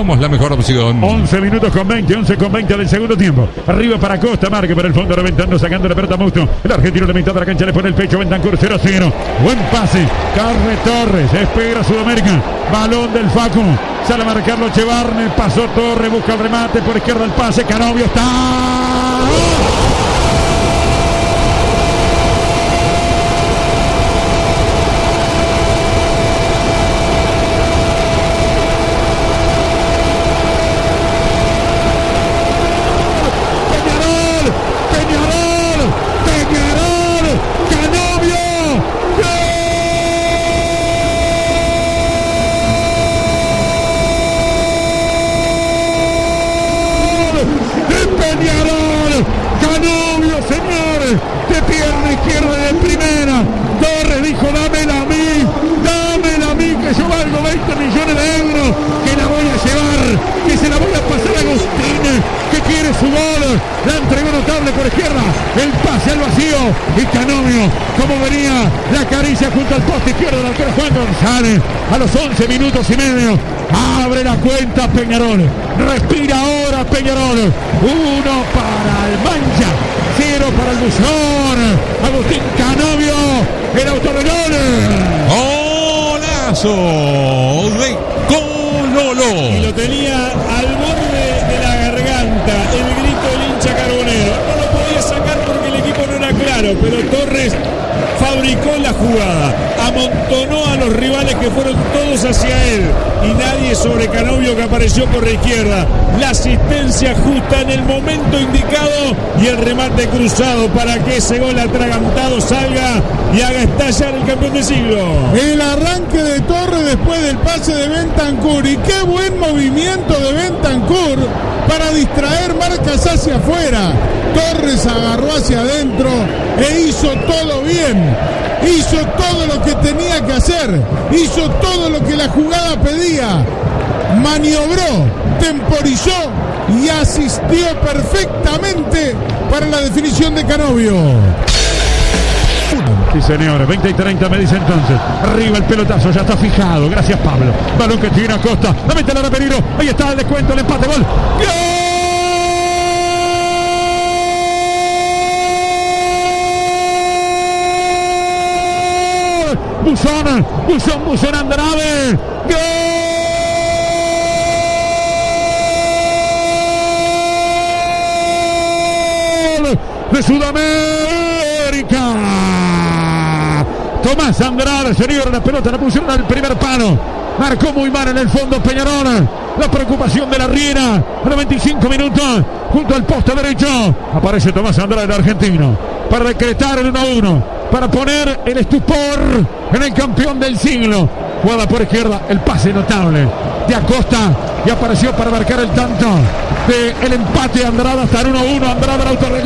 somos la mejor opción. 11 minutos con 20, 11 con 20 del segundo tiempo. Arriba para Costa, marque para el fondo, reventando, sacando la pelota a Musto. El argentino de mitad de la cancha le pone el pecho, Bentancur 0-0. Buen pase, Carles Torres, espera Sudamérica. Balón del Facu, sale a marcarlo Chevarne, pasó Torres, busca el remate, por izquierda el pase, Canovio está... Canovio, señores, de pierna izquierda de primera. Torres dijo, dámela a mí, que yo valgo 20 millones de euros, que la voy a llevar, que se la voy a pasar a Agustín, que quiere su gol. La entregó notable por izquierda, el pase al vacío, y Canovio, como venía, la caricia junto al poste izquierdo del arquero Juan González. A los 11 minutos y medio, abre la cuenta Peñarol. Respira ahora Peñarol. 1 para el Mancha, 0 para el Buzón. Agustín Canovio, el autor de gol. Golazo de Cololo. Y lo tenía al borde de la garganta, el grito del hincha carbonero. No lo podía sacar porque el equipo no era claro, pero Torres fabricó la jugada, amontonó a los rivales que fueron todos hacia él y nadie sobre Canovio, que apareció por la izquierda. La asistencia justa en el momento indicado y el remate cruzado para que ese gol atragantado salga y haga estallar el campeón del siglo. El arranque de Torres después del pase de Bentancur, y qué buen movimiento de Bentancur para distraer marcas hacia afuera. Torres agarró hacia adentro e hizo todo bien. Hizo todo lo que tenía que hacer. Hizo todo lo que la jugada pedía. Maniobró, temporizó y asistió perfectamente para la definición de Canovio. Sí, señores, 20 y 30 me dice entonces. Arriba el pelotazo, ya está fijado. Gracias, Pablo. Balón que tiene Acosta. La mete a peligro. Ahí está el descuento, el empate, gol. ¡Gol! Buzón Andrade. ¡Gol! De Sudamérica. Tomás Andrade, señor, la pelota la pusieron al primer palo. Marcó muy mal en el fondo Peñarol. La preocupación de la Riera. A los 25 minutos, junto al poste derecho, aparece Tomás Andrade, el argentino, para decretar el 1-1, para poner el estupor en el campeón del siglo. Jugada por izquierda, el pase notable de Acosta, y apareció para marcar el tanto del empate. Andrade hasta el 1-1. Andrade, el autor de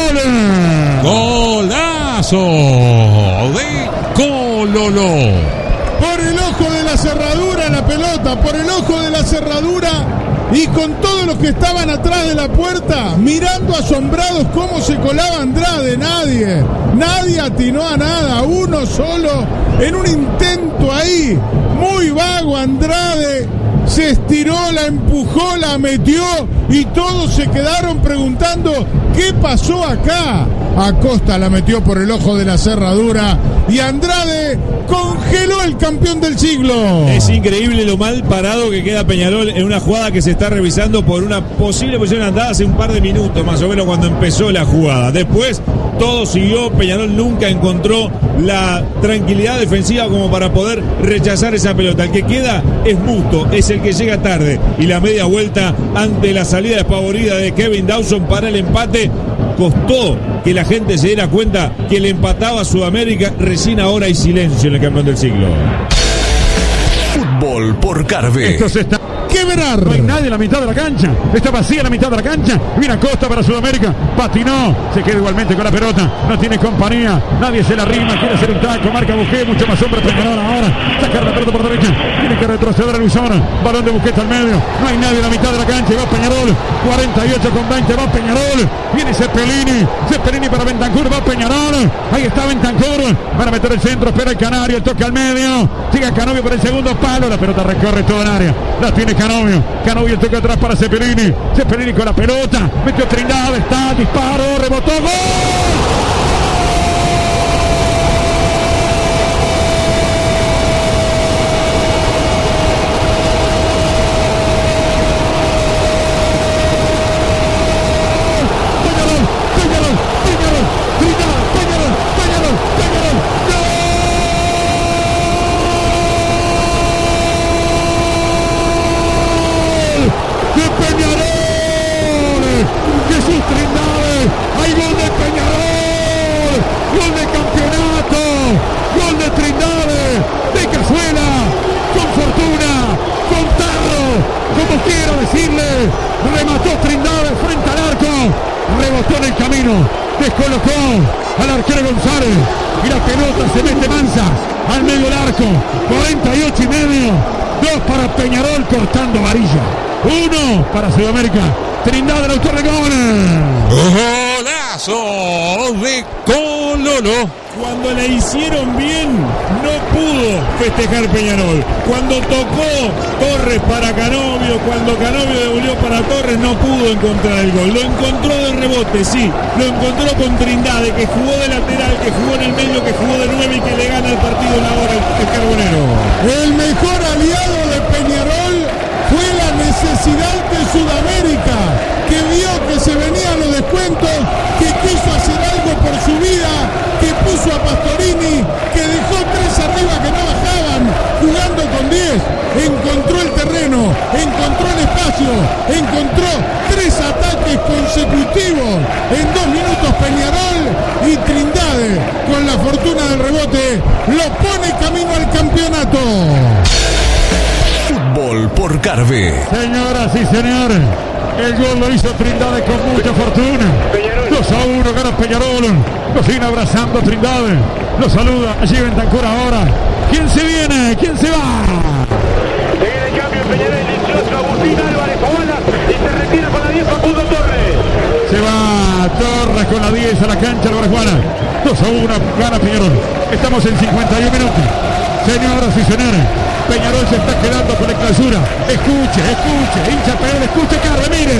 gol. Golazo de Cololo. Por el ojo de la cerradura la pelota, por el ojo de la cerradura, y con todos los que estaban atrás de la puerta mirando asombrados cómo se colaba Andrade. Nadie atinó a nada, uno solo en un intento ahí muy vago. Andrade se estiró, la empujó, la metió y todos se quedaron preguntando ¿qué pasó acá? Acosta la metió por el ojo de la cerradura y Andrade congeló el campeón del siglo. Es increíble lo mal parado que queda Peñarol en una jugada que se está revisando por una posible posición andada hace un par de minutos más o menos cuando empezó la jugada. Después todo siguió, Peñarol nunca encontró la tranquilidad defensiva como para poder rechazar esa pelota. El que queda es Musto, es el que llega tarde, y la media vuelta ante la salida despavorida de Kevin Dawson para el empate costó que la gente se diera cuenta que le empataba a Sudamérica. Recién ahora hay silencio en el campeón del siglo. Fútbol por Carve. Esto se está quebrar. No hay nadie en la mitad de la cancha. Está vacía la mitad de la cancha. Mira Costa para Sudamérica. Patinó. Se queda igualmente con la pelota. No tiene compañía. Nadie se la rima. Quiere hacer un taco. Marca Busquets. Mucho más hombre Peñarol ahora. Sacar la pelota por derecha. Tiene que retroceder a Luisona. Balón de Busquets al medio. No hay nadie en la mitad de la cancha. Va Peñarol. 48 con 20. Va Peñarol. Viene Cepelini. Cepelini para Bentancur. Va Peñarol. Ahí está Bentancur. Para meter el centro. Espera el Canario. El toque al medio. Llega Canovio por el segundo palo. La pelota recorre todo el área. La tiene Canovio. Canovio toca atrás para Cepelini. Cepelini con la pelota. Metió Trindade. Está, disparo, rebotó. ¡Gol! Remató Trindade frente al arco, rebotó en el camino, descolocó al arquero González y la pelota se mete mansa al medio del arco. 48 y medio, 2 para Peñarol cortando varilla, 1 para Sudamérica. Trindade, el autor de gol. Golazo de Cololo. Cuando le hicieron bien, no pudo festejar Peñarol. Cuando tocó Torres para Canovio, cuando Canovio devolvió para Torres, no pudo encontrar el gol. Lo encontró de rebote, sí. Lo encontró con Trindade, que jugó de lateral, que jugó en el medio, que jugó de 9 y que le gana el partido en la hora el Carbonero. El mejor aliado de Peñarol fue la necesidad de Sudamérica, que vio que se venían los descuentos, que quiso hacer algo por su vida, que puso a Pastorini, que dejó 3 arriba que no bajaban, jugando con 10, encontró el terreno, encontró el espacio, encontró 3 ataques consecutivos en 2 minutos Peñarol, y Trindade, con la fortuna del rebote, lo pone camino al campeonato. Fútbol por Carve. Señoras y señores, el gol lo hizo Trindade con mucha fortuna. 2-1 gana Peñarol. Lo siguen abrazando a Trindade. Lo saluda allí Bentancur ahora. ¿Quién se viene? ¿Quién se va? Se viene el cambio en Peñarol, 18 Agustín Álvarez Pavana y se retira con la 10 Facundo Torres. Se va Torres con la 10 a la cancha Álvarez Juana. 2-1 gana Peñarol. Estamos en 51 minutos. Señoras y señores, Peñarol se está quedando con la clausura. Escuche, hincha Peñarol, escuche, Carve, mire.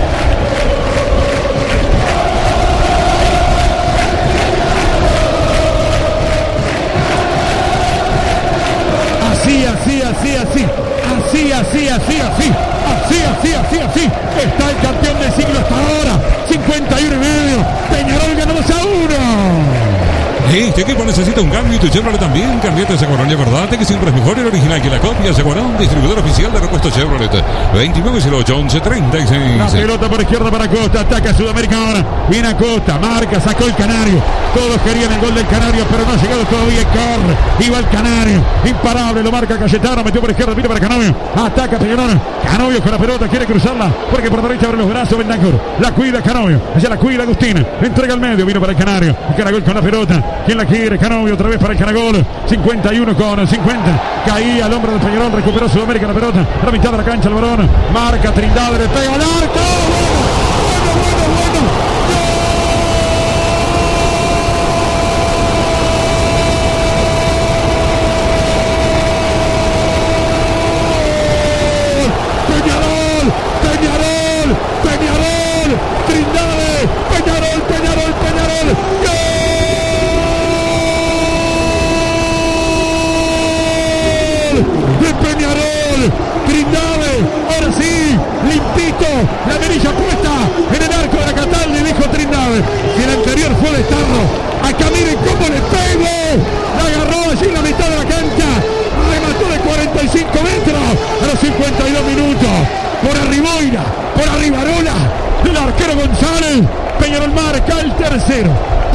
Así. Está el campeón del siglo hasta ahora. 51 y medio. Peñarol ganó 2-1. Este equipo necesita un cambio y tu Chevrolet también. Cambiate a Segurón y acordate que siempre es mejor el original que la copia. Segurón, distribuidor oficial de repuestos Chevrolet. 2908-1136. La pelota por izquierda para Costa. Ataca Sudamérica ahora. Viene a Costa. Marca, sacó el Canario. Todos querían el gol del Canario, pero no ha llegado todavía. Corre. Iba el Canario. Imparable. Lo marca Cayetano. Metió por izquierda. Pide para Canovio. Ataca Peñarol. Canovio con la pelota. Quiere cruzarla. Porque por derecha abre los brazos. Bentancur. La cuida Canovio. Allá la cuida Agustín. Entrega al medio. Vino para el Canario. Caragol con la pelota. ¿Quién la quiere? Canovio otra vez para el Caragol. 51 con 50. Caía al hombro del Peñarol. Recuperó Sudamérica la pelota. A la mitad de la cancha el varón. Marca Trindade. Le pega al arco. Bueno. Peñarol. Trindade. Peñarol. De Peñarol, Trindade, ahora sí, limpito, la mirilla puesta en el arco de la Cataldi, dijo Trindade. Si el anterior fue de Starro, acá miren cómo le pegó, la agarró allí en la mitad de la cancha, remató de 45 metros a los 52 minutos, por Arriboira, por Arribarola, el arquero González. Peñarol marca el tercero.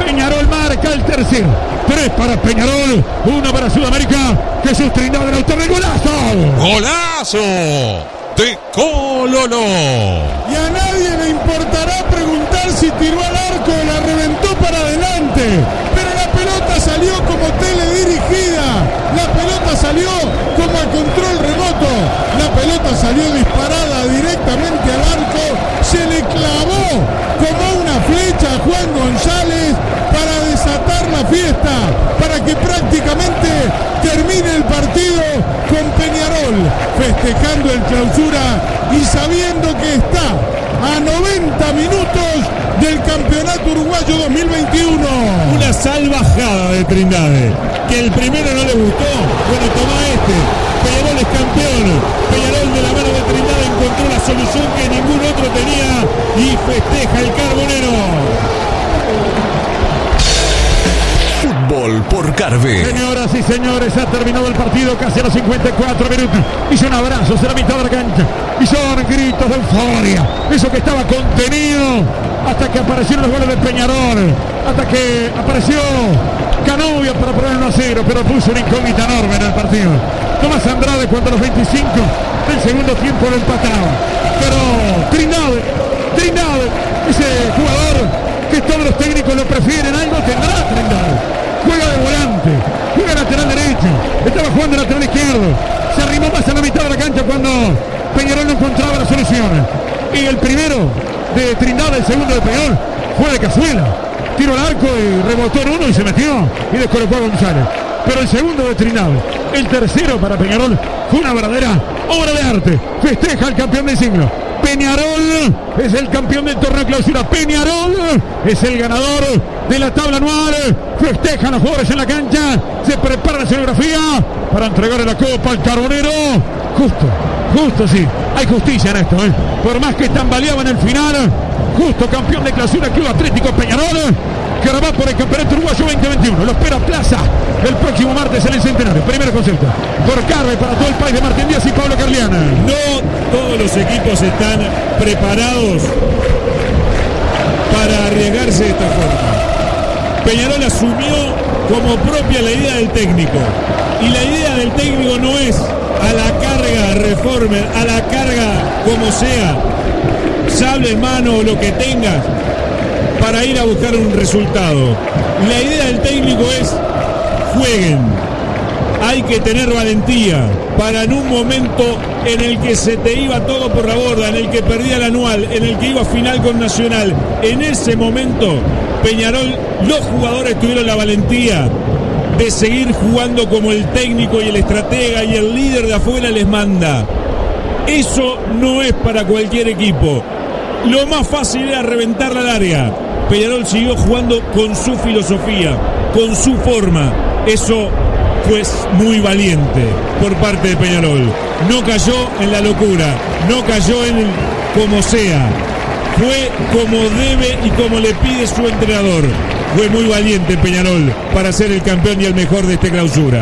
3 para Peñarol, 1 para Sudamérica. Jesús Trindade del autor de golazo. Golazo de Cololo. Y a nadie le importará preguntar si tiró al arco o la reventó para adelante. Pero la pelota salió como teledirigida. La pelota salió como a control remoto. La pelota salió disparada directamente al arco. Se le clavó como una flecha a Juan González para desatar la fiesta, para que prácticamente termine el partido con Peñarol festejando el clausura y sabiendo que está a 90 minutos del Campeonato Uruguayo 2021. Una salvajada de Trindade, que el primero no le gustó. Bueno, toma este. Peñarol es campeón. Peñarol de la mano de Trindade encontró la solución que ningún otro tenía y festeja el Carbonero. Fútbol por Carve. Señoras y señores, ha terminado el partido casi a los 54 minutos. Hizo un abrazo hacia la mitad de la cancha. Y son gritos de euforia. Eso que estaba contenido hasta que aparecieron los goles de Peñarol. Hasta que apareció Canovio para poner 1-0, pero puso una incógnita enorme en el partido. Tomás Andrade cuando a los 25 del segundo tiempo lo empataba. Pero Trindade, ese jugador que todos los técnicos lo prefieren, algo tendrá Trindade. Juega de volante, juega lateral derecho, estaba jugando lateral izquierdo, se arrimó más a la mitad de la cancha cuando Peñarol no encontraba las soluciones. Y el primero de Trindade, el segundo de Peñarol, fue de cazuela. Tiró al arco y rebotó en uno y se metió y descolocó a González. Pero el segundo de Trindade, el tercero para Peñarol, fue una verdadera obra de arte. Festeja al campeón del siglo. Peñarol es el campeón del torneo clausura. Peñarol es el ganador de la tabla anual. Festejan los jugadores en la cancha. Se prepara la escenografía para entregarle la copa al Carbonero. Justo sí. Hay justicia en esto, ¿eh? Por más que tambaleaba en el final. Justo campeón de clausura Club Atlético Peñarol, que ahora va por el Campeonato Uruguayo 2021. Lo espera Plaza el próximo martes en el Centenario. Primero concepto por Carve para todo el país de Martín Díaz y Pablo Carliana. No todos los equipos están preparados para arriesgarse de esta forma. Peñarol asumió como propia la idea del técnico. Y la idea del técnico no es a la carga Reformer, a la carga como sea, sable en mano o lo que tengas, para ir a buscar un resultado. La idea del técnico es: jueguen. Hay que tener valentía para, en un momento en el que se te iba todo por la borda, en el que perdía el anual, en el que iba a final con Nacional, en ese momento Peñarol, los jugadores tuvieron la valentía de seguir jugando como el técnico y el estratega y el líder de afuera les manda. Eso no es para cualquier equipo. Lo más fácil era reventarla al área. Peñarol siguió jugando con su filosofía, con su forma. Eso fue muy valiente por parte de Peñarol. No cayó en la locura, no cayó en el como sea. Fue como debe y como le pide su entrenador. Fue muy valiente Peñarol para ser el campeón y el mejor de esta clausura.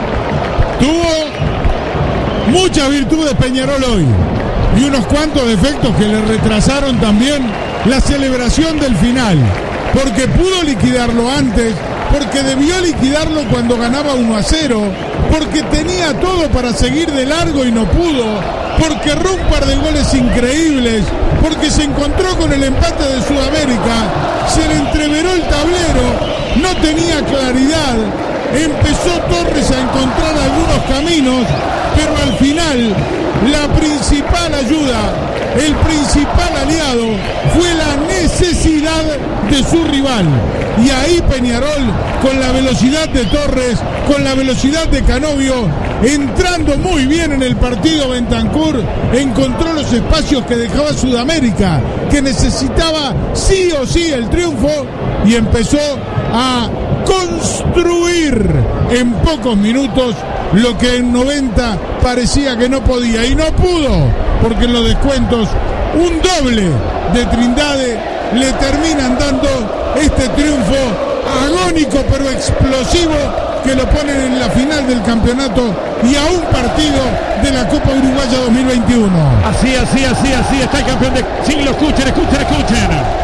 Tuvo muchas virtudes Peñarol hoy y unos cuantos defectos que le retrasaron también la celebración del final, porque pudo liquidarlo antes, porque debió liquidarlo cuando ganaba 1-0, porque tenía todo para seguir de largo y no pudo, porque erró un par de goles increíbles, porque se encontró con el empate de Sudamérica, se le entreveró el tablero, no tenía claridad, empezó Torres a encontrar algunos caminos, pero al final la principal ayuda, el principal aliado fue la necesidad de su rival. Y ahí Peñarol, con la velocidad de Torres, con la velocidad de Canovio, entrando muy bien en el partido Bentancur, encontró los espacios que dejaba Sudamérica, que necesitaba sí o sí el triunfo, y empezó a construir en pocos minutos lo que en 90 parecía que no podía, y no pudo, porque en los descuentos un doble de Trindade le terminan dando este triunfo agónico pero explosivo que lo ponen en la final del campeonato y a un partido de la Copa Uruguaya 2021. Así está el campeón de siglo. Escuchen.